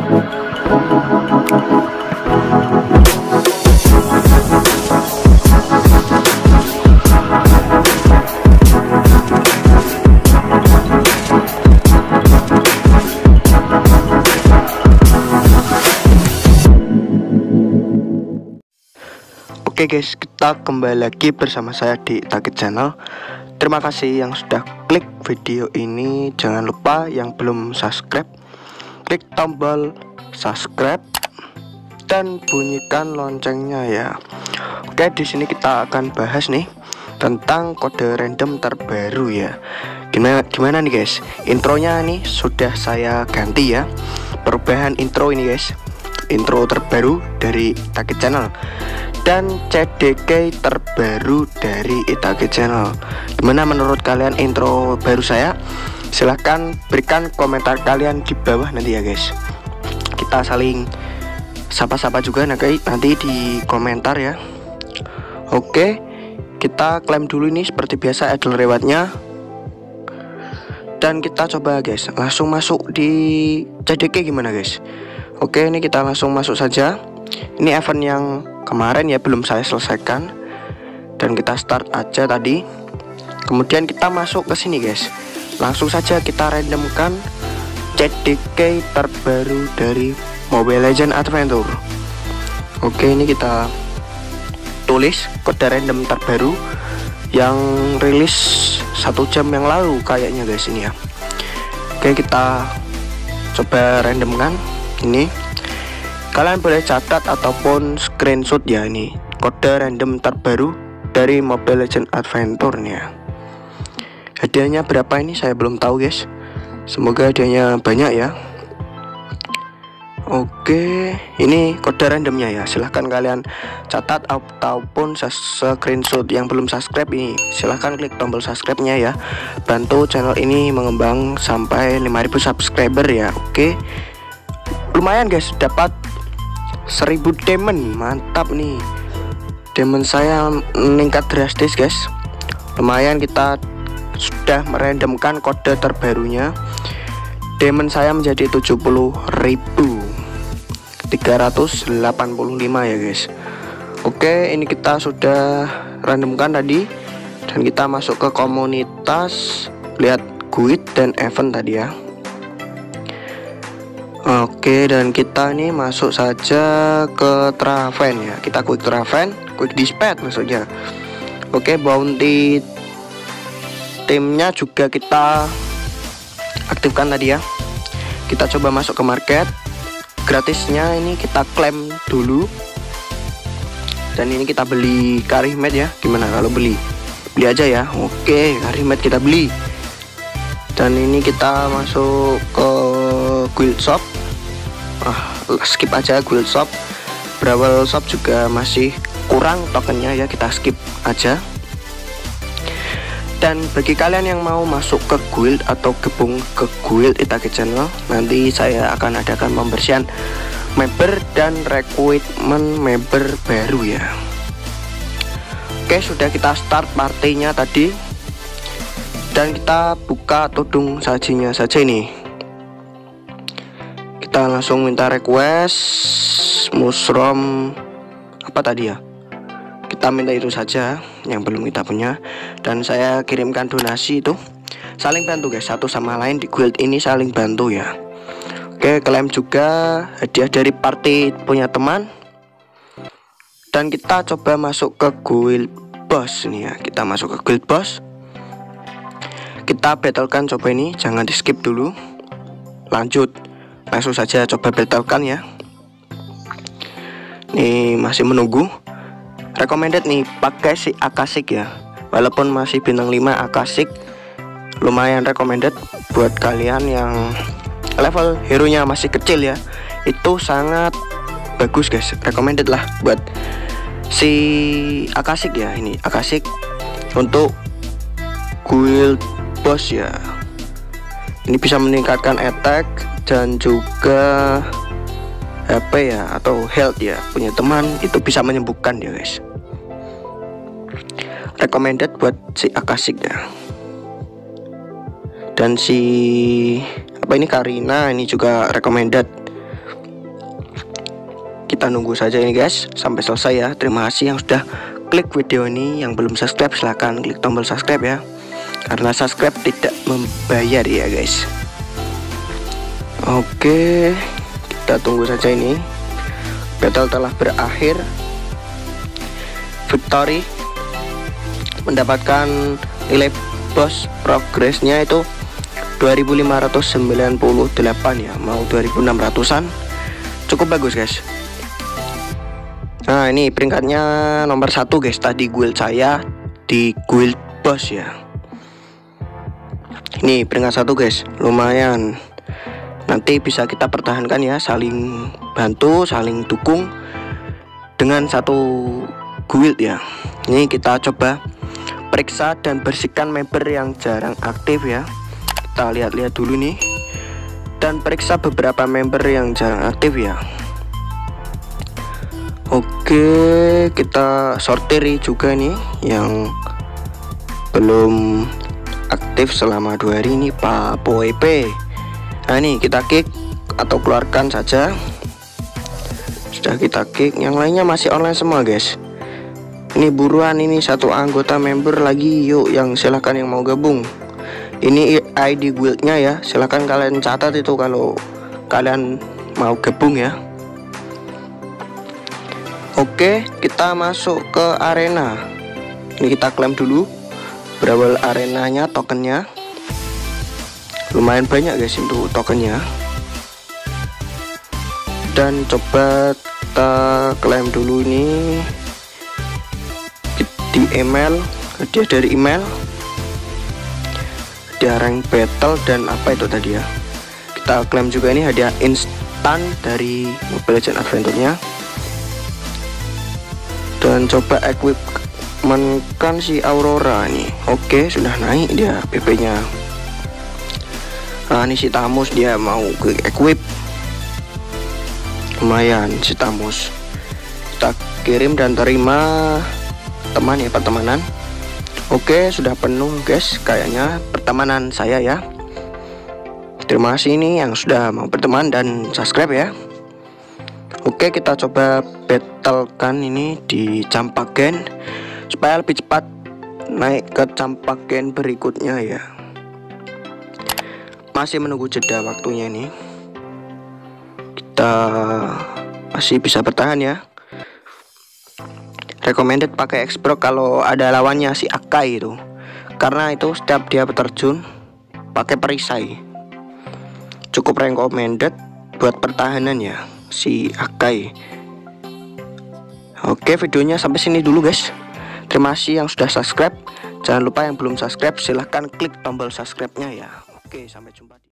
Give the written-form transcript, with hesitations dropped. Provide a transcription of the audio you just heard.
Oke guys, kita kembali lagi bersama saya di Takit Channel. Terima kasih yang sudah klik video ini. Jangan lupa yang belum subscribe, klik tombol subscribe dan bunyikan loncengnya ya. Oke, di sini kita akan bahas nih tentang kode random terbaru ya. Gimana nih guys? Intronya nih sudah saya ganti ya. Perubahan intro ini guys. Intro terbaru dari Takit Channel dan CDK terbaru dari Takit Channel. Gimana menurut kalian intro baru saya? Silahkan berikan komentar kalian di bawah nanti ya guys. Kita saling sapa-sapa juga nanti di komentar ya. Oke, kita klaim dulu ini seperti biasa idle rewardnya. Dan kita coba guys, langsung masuk di CDK gimana guys? Oke, ini kita langsung masuk saja. Ini event yang kemarin ya belum saya selesaikan, dan kita start aja tadi. Kemudian kita masuk ke sini guys. Langsung saja kita randomkan CDK terbaru dari Mobile Legends Adventure. Oke, ini kita tulis kode random terbaru yang rilis 1 jam yang lalu kayaknya guys ini ya. Oke, kita coba randomkan ini. Kalian boleh catat ataupun screenshot ya, ini kode random terbaru dari Mobile Legends Adventure nih ya. Hadiahnya berapa ini saya belum tahu guys. Semoga hadiahnya banyak ya. Oke, ini kode randomnya ya. Silahkan kalian catat ataupun screenshot. Yang belum subscribe ini silahkan klik tombol subscribe-nya ya. Bantu channel ini mengembang sampai 5000 subscriber ya. Oke, lumayan guys, dapat 1000 diamond. Mantap nih, diamond saya meningkat drastis guys. Lumayan, kita sudah merandomkan kode terbarunya. Diamond saya menjadi 70.385 ya guys. Oke, ini kita sudah randomkan tadi, dan kita masuk ke komunitas, lihat guide dan event tadi ya. Oke, dan kita ini masuk saja ke Traven ya. Kita quick Traven, quick dispatch maksudnya. Oke, bounty timnya juga kita aktifkan tadi ya. Kita coba masuk ke market. Gratisnya ini kita klaim dulu. Dan ini kita beli Karimet ya. Gimana kalau beli? Beli aja ya. Oke, Karimet kita beli. Dan ini kita masuk ke guild shop. Skip aja guild shop. Brawl shop juga masih kurang tokennya ya, kita skip aja. Dan bagi kalian yang mau masuk ke guild atau gabung ke guild Takit Channel, nanti saya akan adakan pembersihan member dan rekrutmen member baru ya. Oke, sudah kita start partinya tadi, dan kita buka tudung sajinya saja ini. Kita langsung minta request mushroom apa tadi ya, kita minta itu saja yang belum kita punya, dan saya kirimkan donasi itu. Saling bantu guys, satu sama lain di guild ini saling bantu ya. Oke, klaim juga hadiah dari party punya teman. Dan kita coba masuk ke guild boss nih ya. Kita masuk ke guild boss. Kita battlekan coba ini, jangan di skip dulu. Lanjut, langsung saja coba battlekan ya. Nih masih menunggu. Recommended nih pakai si Akasik ya. Walaupun masih bintang 5, Akasik lumayan recommended buat kalian yang level hero nya masih kecil ya. Itu sangat bagus guys, recommended lah buat si Akasik ya. Ini Akasik untuk guild boss ya. Ini bisa meningkatkan attack dan juga HP ya, atau health ya. Punya teman itu bisa menyembuhkan ya guys. Recommended buat si Akasik ya. Dan si apa ini Karina ini juga recommended. kita nunggu saja ini guys sampai selesai ya. Terima kasih yang sudah klik video ini. Yang belum subscribe silahkan klik tombol subscribe ya, karena subscribe tidak membayar ya guys. Oke, kita tunggu saja ini. Battle telah berakhir. Victory mendapatkan nilai boss progresnya itu 2598 ya, mau 2600-an. Cukup bagus guys. Nah ini peringkatnya nomor 1 guys. Tadi guild saya di guild boss ya. Ini peringkat 1 guys, lumayan. Nanti bisa kita pertahankan ya, saling bantu, saling dukung dengan satu guild ya. Ini kita coba periksa dan bersihkan member yang jarang aktif ya. Kita lihat-lihat dulu nih, dan periksa beberapa member yang jarang aktif ya. Oke, kita sortir juga nih yang belum aktif selama 2 hari ini, Pak PoEP. Nah ini kita kick atau keluarkan saja. Sudah kita kick, yang lainnya masih online semua guys. Ini buruan, ini satu anggota member lagi, yuk yang silahkan yang mau gabung. Ini ID guildnya ya, silahkan kalian catat itu kalau kalian mau gabung ya. Oke, kita masuk ke arena. Ini kita klaim dulu berawal arenanya, tokennya lumayan banyak guys untuk tokennya. Dan coba kita klaim dulu ini di email, hadiah dari email, hadiah rank battle, dan apa itu tadi ya. Kita klaim juga ini hadiah instan dari Mobile Legends Adventure-nya. Dan coba equipment-kan si Aurora nih. Oke, sudah naik dia PP-nya. Nah ini si Tamus dia mau ke equip. Lumayan si Tamus. Kita kirim dan terima teman ya, pertemanan. Oke, sudah penuh guys kayaknya pertemanan saya ya. Terima kasih ini yang sudah mau berteman dan subscribe ya. Oke, kita coba battlekan ini di Campagen supaya lebih cepat naik ke Campagen berikutnya ya. Masih menunggu jeda waktunya ini. Kita masih bisa bertahan ya. Recommended pakai X-Pro kalau ada lawannya si Akai itu, karena itu setiap dia terjun pakai perisai. Cukup recommended buat pertahanan ya si Akai. Oke, videonya sampai sini dulu guys. Terima kasih yang sudah subscribe. Jangan lupa yang belum subscribe silahkan klik tombol subscribe-nya ya. Oke, sampai jumpa.